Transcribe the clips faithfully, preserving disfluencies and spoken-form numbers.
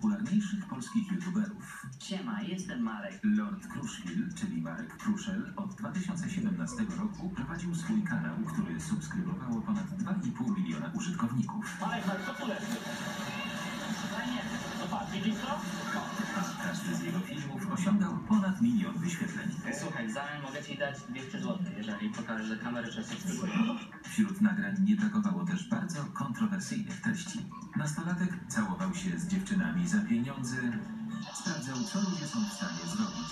najpopularniejszych polskich youtuberów. Siema, jestem Marek. Lord Kruszwil, czyli Marek Pruszel, od dwa tysiące siedemnastego roku prowadził swój kanał, który subskrybowało ponad dwa i pół miliona użytkowników. Marek, Marek, co tu leży? Fajnie. No patrz, widzisz to? Każdy z jego filmów osiągał ponad milion wyświetleń. Słuchaj, w zamian mogę ci dać dwieście złotych, jeżeli pokażesz, że kamery często subskrybują. Wśród nagrań nie brakowało też bardzo kontrowersyjnych treści. Nastolatek całował się z dziewczynami za pieniądze, sprawdzał, co ludzie są w stanie zrobić.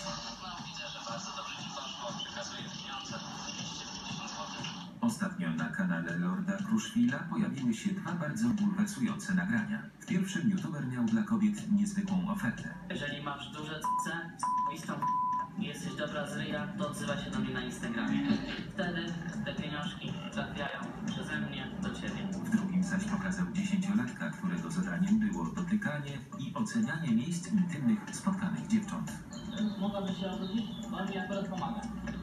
Ostatnio na kanale Lorda Kruszwila pojawiły się dwa bardzo bulwersujące nagrania. W pierwszym youtuber miał dla kobiet niezwykłą ofertę. Jeżeli masz duże c***e, istą i jesteś dobra z ryja, to odzywaj się do mnie na Instagramie. Wtedy te pieniążki trafiają przeze mnie do ciebie. W drugim zaś pokazał dziesięciolatka, którego zadaniem było dotykanie i ocenianie miejsc intymnych spotkanych dziewcząt. Mogłabyś się obrócić? Bo on mi akurat pomaga.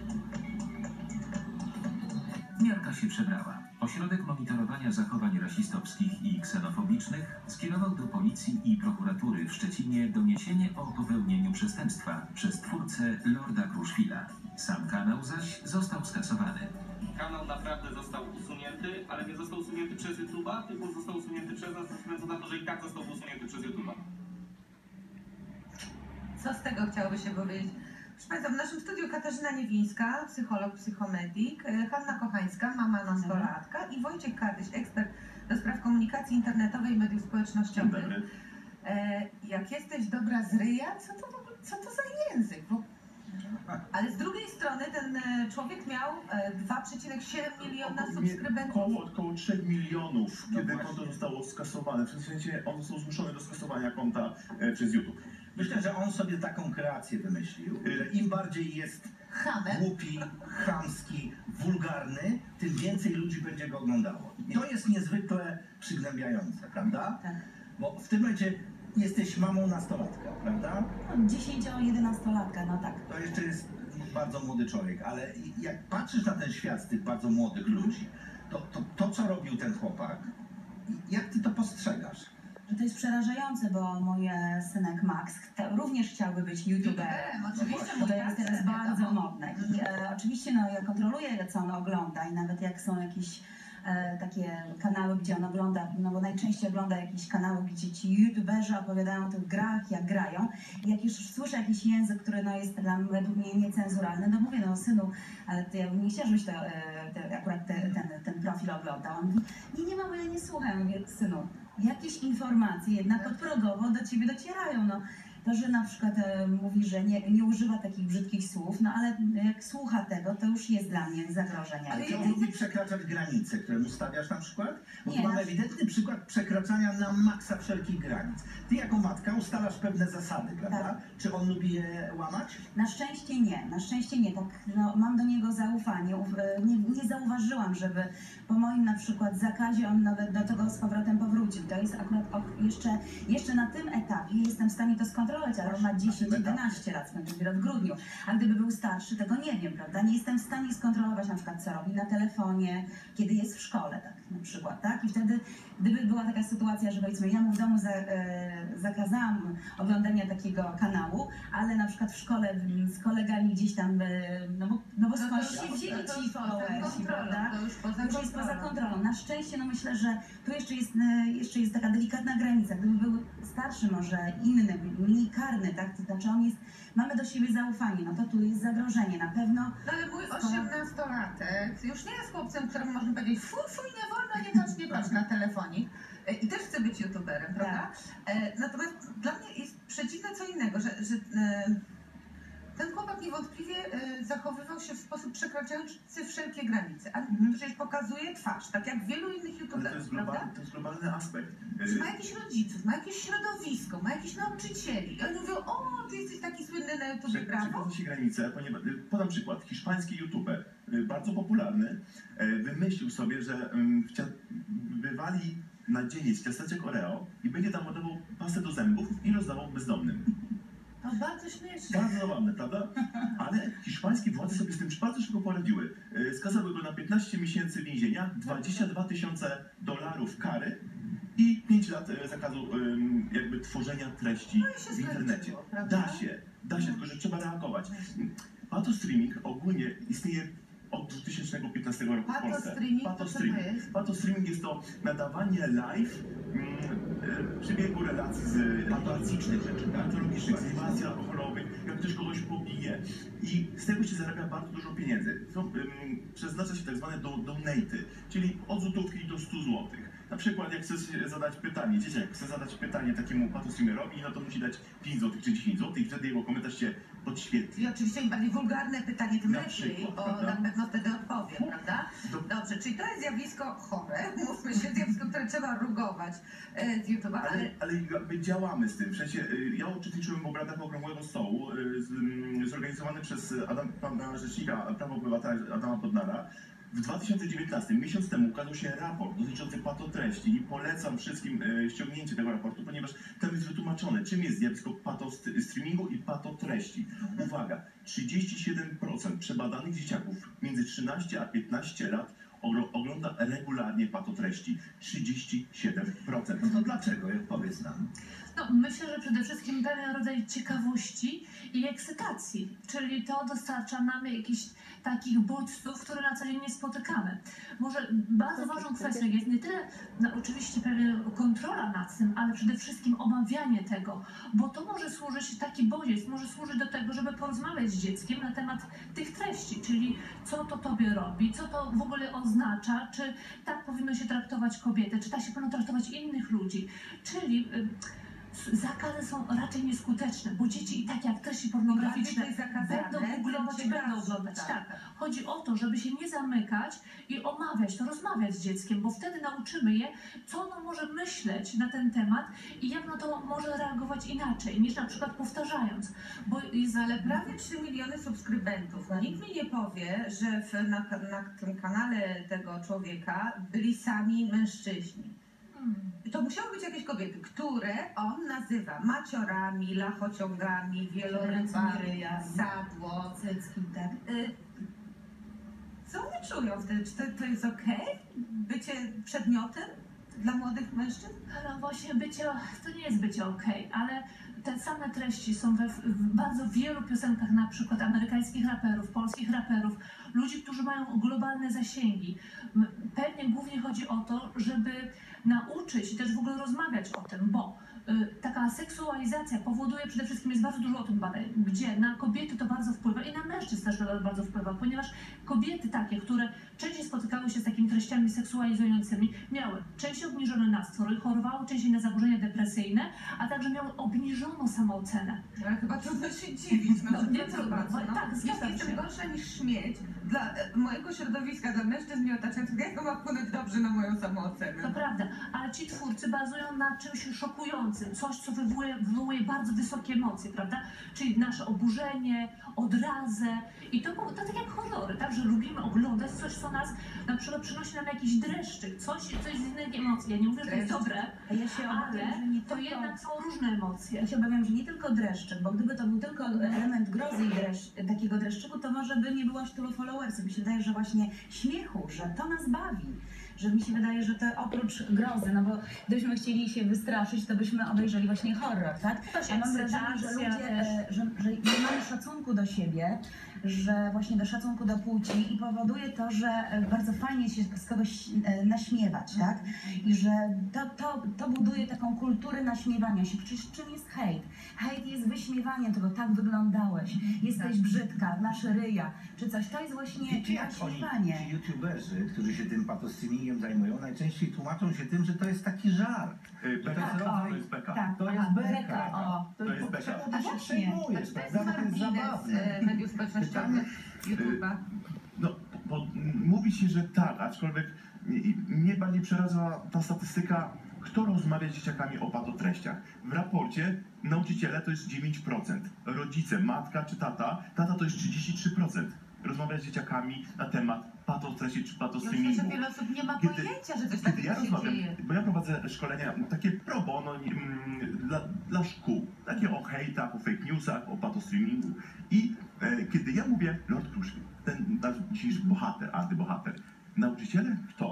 Miarka się przebrała. Ośrodek monitorowania zachowań rasistowskich i ksenofobicznych skierował do policji i prokuratury w Szczecinie doniesienie o popełnieniu przestępstwa przez twórcę Lorda Kruszwila. Sam kanał zaś został skasowany. Kanał naprawdę został usunięty, ale nie został usunięty przez YouTube'a, tylko został usunięty przez nas ze względu na to, że i tak został usunięty przez YouTube'a. Co z tego chciałoby się powiedzieć? Proszę Państwa, w naszym studiu Katarzyna Niewińska, psycholog, psychomedik, Hanna Kochańska, mama nastolatka i Wojciech Kardyś, ekspert do spraw komunikacji internetowej i mediów społecznościowych. E, jak jesteś dobra z ryja, co to, co to za język? Bo... Ale z drugiej strony ten człowiek miał dwa przecinek siedem miliona subskrybentów. Około, około trzech milionów, No kiedy właśnie. konto zostało skasowane. W sensie on został zmuszony do skasowania konta e, przez YouTube. Myślę, że on sobie taką kreację wymyślił, że im bardziej jest Hamem. głupi, chamski, wulgarny, tym więcej ludzi będzie go oglądało. I to jest niezwykle przygnębiające, prawda? Tak. Bo w tym momencie jesteś mamą nastolatka, prawda? dziesięcio-jedenastolatka, no tak. To jeszcze jest bardzo młody człowiek, ale jak patrzysz na ten świat z tych bardzo młodych ludzi, to to, to co robił ten chłopak, jak ty to postrzegasz? Że to jest przerażające, bo mój e, synek Max te, również chciałby być youtuberem. Oczywiście, Bo mój to jest tata, teraz bardzo wiadomo. modne. I e, oczywiście no, ja kontroluję, co on ogląda i nawet jak są jakieś e, takie kanały, gdzie on ogląda, no bo najczęściej ogląda jakieś kanały, gdzie ci youtuberzy opowiadają o tych grach, jak grają. I jak już słyszę jakiś język, który no, jest dla według mnie niecenzuralny, no mówię, no synu, ale ty, ja bym nie chciała, żebyś to, e, te, akurat te, ten, ten profil oglądał. On mówi, nie, nie ma, bo ja nie słucham. Ja mówię, synu, jakieś informacje jednak podprogowo do ciebie docierają. No, to, że na przykład e, mówi, że nie, nie używa takich brzydkich słów, no ale jak słucha tego, to już jest dla mnie zagrożenie. Ale czy on lubi przekraczać granice, które mu stawiasz na przykład? Bo Nie, tu mamy na- ewidentny przykład przekraczania na maksa wszelkich granic. Ty jako matka ustalasz pewne zasady, prawda? Tak. Czy on lubi je łamać? Na szczęście nie, na szczęście nie. Tak, no, mam do niego zaufanie. Uf, e, Nie, nie zauważyłam, żeby po moim na przykład zakazie on nawet do tego z powrotem powrócił. To jest akurat o, jeszcze, jeszcze na tym etapie jestem w stanie to skontrolować, ale on ma dziesięć jedenaście lat, skończył dopiero w grudniu. A gdyby był starszy, tego nie wiem, prawda? Nie jestem w stanie skontrolować na przykład, co robi na telefonie, kiedy jest w szkole, tak na przykład, tak? I wtedy, gdyby była taka sytuacja, że powiedzmy, ja mu w domu za, e, zakazałam oglądania takiego kanału, ale na przykład w szkole m, z kolegami gdzieś tam, e, no bo, no bo No to skądś już się poza- wzięli to ci już poza followersi, kontrolą, prawda? to już poza Już jest poza kontrolą. kontrolą. Na szczęście, no myślę, że tu jeszcze jest, e, jeszcze jest taka delikatna granica. Gdyby był starszy, może inny, mniej karny, tak? To znaczy on jest, mamy do siebie zaufanie, no to tu jest zagrożenie. Na pewno No ale mój osiemnastolatek już nie jest chłopcem, któremu można powiedzieć fu, fu, nie wolno, nie patrz, nie patrz na telefonik. E, I też chce być youtuberem, prawda? E, Natomiast dla mnie jest przeciwne co innego, że, że e, ten chłopak niewątpliwie e, zachowywał się w sposób przekraczający wszelkie granice. A Mhm. przecież pokazuje twarz, tak jak wielu innych Ale to youtuberów, jest, prawda? globalny, to jest globalny aspekt. E, Że ma jakichś rodziców, ma jakieś środowisko, ma jakichś nauczycieli. I oni mówią, o, ty jesteś taki słynny na YouTubie, brawo. Przekracza się granice, ponieważ, y, podam przykład. Hiszpański youtuber, y, bardzo popularny, e, wymyślił sobie, że ym, chcia, wywali na dzieniec ciasteczek Oreo i będzie tam ładował pastę do zębów i rozdawał bezdomnym. To bardzo śmieszne. Bardzo zabawne, prawda? Ale hiszpańskie władze sobie z tym bardzo szybko poradziły. E, Skazały go na piętnaście miesięcy więzienia, dwadzieścia dwa tysiące dolarów kary i pięć lat e, zakazu em, jakby tworzenia treści No i się w internecie. skończyło, prawda? Da się, da się, tylko że trzeba reagować. Patostreaming ogólnie istnieje od dwa tysiące piętnastego roku w Polsce. Patostreaming, to co to Patostreaming. jest? Patostreaming jest to nadawanie live mm, e, przebiegu relacji z Patologicznych rzeczy, tak? patologicznych, z animacji alkoholowych, jak ktoś kogoś pobije. I z tego się zarabia bardzo dużo pieniędzy. Są, ym, przeznacza się tak zwane do, donaty, czyli od złotówki do stu złotych. Na przykład jak chcesz zadać pytanie, dzieciak chce zadać pytanie takiemu patostreamerowi, no to musi dać pięć złotych czy dziesięć złotych i wtedy jego komentarz się podświetli. I oczywiście im bardziej wulgarne pytanie, tym Na lepiej, przykład, bo prawda? na pewno wtedy odpowie, prawda? Do- Dobrze, czyli to jest zjawisko chore, mówmy się, zjawisko, które trzeba rugować e, z YouTube'a, ale Ale, ale jakby działamy z tym. W sensie, y, ja uczestniczyłem w obradach Okrągłego Stołu, y, z, mm, zorganizowanym przez Adam, pana rzecznika praw obywatela Adama Bodnara. W dwa tysiące dziewiętnastym, miesiąc temu, ukazał się raport dotyczący patotreści i polecam wszystkim y, ściągnięcie tego raportu, ponieważ tam jest wytłumaczone, czym jest zjawisko patostreamingu i patotreści. Uwaga, trzydzieści siedem procent przebadanych dzieciaków między trzynaście a piętnaście lat ogro- ogląda regularnie patotreści. trzydzieści siedem procent. No to dlaczego? Powiedz nam. No, myślę, że przede wszystkim pewien rodzaj ciekawości i ekscytacji, czyli to dostarcza nam jakichś takich bodźców, które na co dzień nie spotykamy. Może bardzo ważną kwestią jest nie tyle no, oczywiście pewien kontrola nad tym, ale przede wszystkim omawianie tego, bo to może służyć, taki bodziec może służyć do tego, żeby porozmawiać z dzieckiem na temat tych treści, czyli co to tobie robi, co to w ogóle oznacza, czy tak powinno się traktować kobiety, czy tak się powinno traktować innych ludzi, czyli y, zakazy są raczej nieskuteczne, bo dzieci i tak jak treści pornograficzne bardziej to jest zakazane, będą googlować, tym będą ciekawsze, oglądać. tak. Tak. Chodzi o to, żeby się nie zamykać i omawiać to, rozmawiać z dzieckiem, bo wtedy nauczymy je, co ono może myśleć na ten temat i jak na to może reagować inaczej, niż na przykład powtarzając. Bo jest, ale prawie trzy miliony subskrybentów. Nikt mi nie powie, że w, na, na tym kanale tego człowieka byli sami mężczyźni. hmm, To musiały być jakieś kobiety, które on nazywa maciorami, lachociągami, wielorybami, ryja, sadło. cycki, tak. Y, Co oni czują wtedy? Czy to, to jest okej? Bycie przedmiotem dla młodych mężczyzn? no właśnie bycie, to nie jest bycie okej, ale te same treści są we w w bardzo wielu piosenkach, na przykład amerykańskich raperów, polskich raperów, ludzi, którzy mają globalne zasięgi. M- Pewnie głównie chodzi o to, żeby nauczyć i też w ogóle rozmawiać o tym, bo y, taka seksualizacja powoduje, przede wszystkim jest bardzo dużo o tym badań, gdzie na kobiety to bardzo wpływa i na mężczyzn też to bardzo wpływa, ponieważ kobiety takie, które częściej spotykały się z takimi treściami seksualizującymi, miały częściej obniżony nastrój, chorowały częściej na zaburzenia depresyjne, a także miały obniżoną samoocenę. Ale chyba trudno się dziwić. No, No, nie to co trudno, bardzo, no. tak, Jeśli zgadzam jestem się. gorsza niż śmieć dla e, mojego środowiska, dla mężczyzn mnie otaczających, jak to ma wpłynąć dobrze na moją samoocenę? To prawda, ale ci twórcy bazują na czymś szokującym, coś, co wywołuje, wywołuje bardzo wysokie emocje, prawda? Czyli nasze oburzenie, odrazę i to, to tak jak horrory, tak? Że lubimy oglądać coś, co nas na przykład przynosi nam jakiś dreszczyk, coś, coś z innej emocji. Ja nie mówię, że to jest Dreszczyk. dobre, A ja się obawiam, że ale nie to tylko... jednak są różne emocje. Ja się obawiam, że nie tylko dreszczyk, bo gdyby to był tylko element grozy i dreszcz, takiego dreszczyku, to może by nie było aż tylu followersów. Mi się wydaje, że właśnie śmiechu, że to nas bawi. Że mi się wydaje, że to oprócz grozy, no bo gdybyśmy chcieli się wystraszyć, to byśmy obejrzeli właśnie horror, tak? Też A mam wrażenie, że ekscytacja ludzie, też. e, że, że nie mamy szacunku do siebie, że właśnie do szacunku do płci i powoduje to, że e, bardzo fajnie się z kogoś e, naśmiewać, tak? I że to, to, to buduje taką kulturę naśmiewania się. Przecież czym jest hejt? Hejt jest wyśmiewaniem tego, tak wyglądałeś, jesteś brzydka, masz ryja, czy coś. To jest właśnie Wiecie, jak oni, naśmiewanie. ci youtuberzy, którzy się tym patostreamingiem zajmują, najczęściej tłumaczą się tym, że to jest taki żart. Y, Że to jest Tak, rodzaj... To jest beka. Tak, To jest aha, beka. o, To jest beka. To się Właśnie. przejmujesz, To jest prawda? To jest margines zabawne. e, mediów społecznościowych, YouTube'a. No, bo mówi się, że tak, aczkolwiek mnie bardziej przeraża ta statystyka, kto rozmawia z dzieciakami o patotreściach. W raporcie nauczyciele to jest dziewięć procent, rodzice, matka czy tata, tata to jest trzydzieści trzy procent. Rozmawia z dzieciakami na temat patotreści czy Ja myślę, patostreamingu. że wiele osób nie ma Kiedy- pojęcia, że coś Kiedy takiego ja się rozmawiam, dzieje. bo ja prowadzę szkolenia takie pro bono mm, dla, dla szkół, takie o hejtach, o fake newsach, o patostreamingu. I e, kiedy ja mówię, Lord Kruszwil, ten nasz dzisiejszy bohater, antybohater, nauczyciele kto, a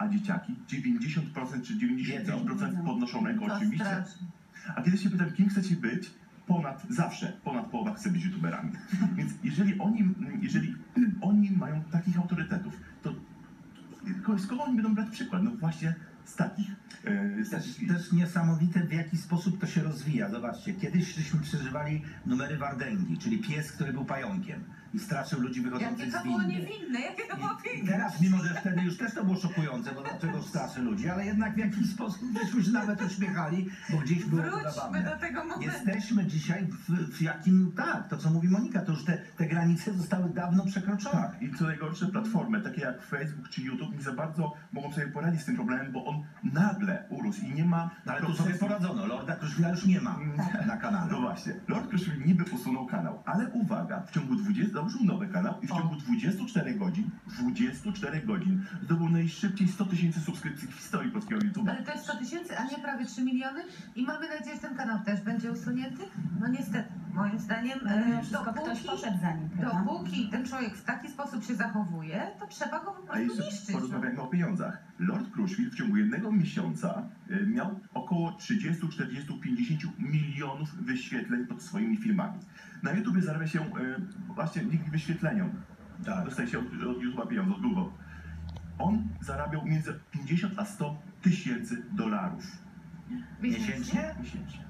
dzieciaki, dziewięćdziesiąt procent czy dziewięćdziesiąt pięć procent Wiedzą. podnoszonego To oczywiście. straszne. A kiedy się pytam, kim chcecie być, ponad, zawsze, ponad połowa chce być youtuberami. Więc jeżeli oni, jeżeli oni mają takich autorytetów, to z kogo oni będą brać przykład? No właśnie z takich. e, Z Też, takich też niesamowite, w jaki sposób to się rozwija. Zobaczcie, kiedyś żeśmy przeżywali numery Wardęgi, czyli pies, który był pająkiem i straszył ludzi wychodzących Jakie z to było windy. niewinne, jakie to było I piękne. teraz, mimo że wtedy już też to było szokujące, bo dlaczego straszy ludzi, ale jednak w jakiś sposób żeśmy się nawet uśmiechali, bo gdzieś było to Wróćmy zabawne. do tego momentu. Jesteśmy dzisiaj w, w jakim, tak, to co mówi Monika, to już te, te granice zostały dawno przekroczone. Tak, i co najgorsze, platformy takie jak Facebook czy YouTube nie za bardzo mogą sobie poradzić z tym problemem, bo on nagle urósł i nie ma No, ale tu procesu. sobie poradzono, Lorda Kruszwila już nie ma Tak. na kanale. No właśnie, Lord Kruszwil niby usunął kanał, ale uwaga, w ciągu dwudziestu, założył nowy kanał i w O. ciągu dwudziestu czterech godzin, dwudziestu czterech godzin zdobył najszybciej sto tysięcy subskrypcji w historii polskiego YouTube'a. Ale to jest sto tysięcy, a nie prawie trzy miliony i mamy nadzieję, że ten kanał też będzie usunięty? No niestety, moim zdaniem, No, mimo e, wszystko ktoś dopóki, poszedł za nim, prawda? dopóki ten człowiek w taki sposób się zachowuje, to trzeba go po A prostu jeszcze niszczyć. porozmawiajmy o pieniądzach. Lord Kruszwil w ciągu jednego miesiąca y, miał około trzydzieści, czterdzieści, pięćdziesiąt milionów wyświetleń pod swoimi filmami. Na YouTubie zarabia się y, właśnie dzięki wyświetleniom. Tak. Dostaje się od, od YouTube'a pieniądze, od Google. On zarabiał między pięćdziesiąt a sto tysięcy dolarów Miesięcznie? miesięcznie.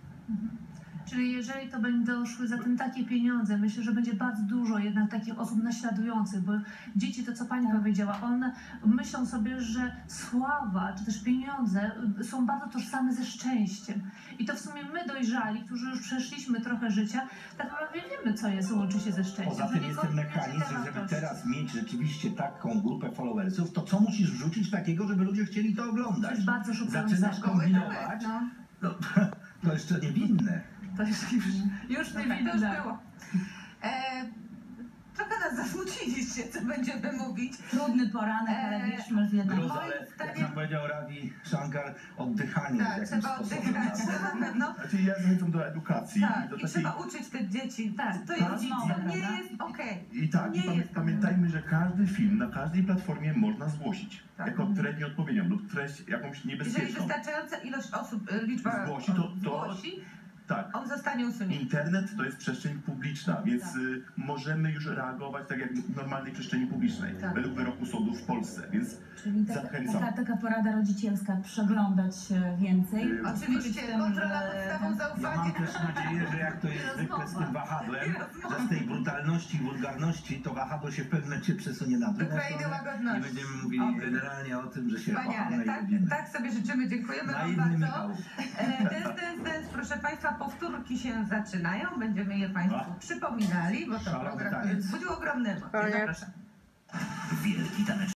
Czyli jeżeli to będą szły za tym takie pieniądze, myślę, że będzie bardzo dużo jednak takich osób naśladujących, bo dzieci, to co Pani powiedziała, one myślą sobie, że sława czy też pieniądze są bardzo tożsame ze szczęściem. I to w sumie my dojrzali, którzy już przeszliśmy trochę życia, tak naprawdę wiemy, co jest, łączy się ze szczęściem. Poza że tym nie jest ten koniecznie mechanizm, te że żeby wartości. teraz mieć rzeczywiście taką grupę followersów, to co musisz wrzucić takiego, żeby ludzie chcieli to To oglądać? jest bardzo szokujące. Zaczynasz kombinować, tak, no, to jeszcze niewinne. To jest już, już No nie tak, to już widać. było. E, trochę nas zasmuciliście, co będziemy mówić. Trudny poranek, ale Eee, wierzmy w jedno. moim Plus, ale jak zdaniem- nam powiedział Ravi Shankar, oddychanie Tak, jest trzeba jakimś sposobem. oddychać, na to. na pewno. Znaczy ja zachęcam do edukacji Tak, i do i takiej... trzeba uczyć te dzieci. Tak, To, to jest, rozmowa, to nie prawda? jest okej. I tak, Nie i pamię- jest to pamiętajmy, że każdy film na każdej platformie można zgłosić. Tak. Jako treść nieodpowiednią lub treść jakąś Jeżeli niebezpieczną. wystarczająca ilość osób, y, liczba Zgłosi, to- osób to- zgłosi, Tak. on zostanie usunięty. Internet to jest przestrzeń publiczna, więc Tak. y, możemy już reagować tak jak w normalnej przestrzeni publicznej, Tak. według wyroku sądu w Polsce, więc Czyli taka, zachęcam. taka, taka porada rodzicielska, przeglądać e, więcej. Yy, Oczywiście, Tym, kontrola że- podstawą Ja mam zaufania. też nadzieję, że jak to jest zwykle z tym wahadłem, że z tej brutalności i wulgarności to wahadło się w pewnym momencie przesunie na Do drugą krainy stronę i łagodności. będziemy mówili Oby. generalnie o tym, że się kochamy Wspaniale, i tak, lubimy. tak sobie życzymy, dziękujemy Wam Naiwny bardzo. Michał. E, Dance, dance, dance, proszę Państwa, powtórki się zaczynają, będziemy je Państwu A. przypominali, bo to Szalony program taniec. wzbudził ogromne emocje. Koniec. Zapraszam. Wielki tanecz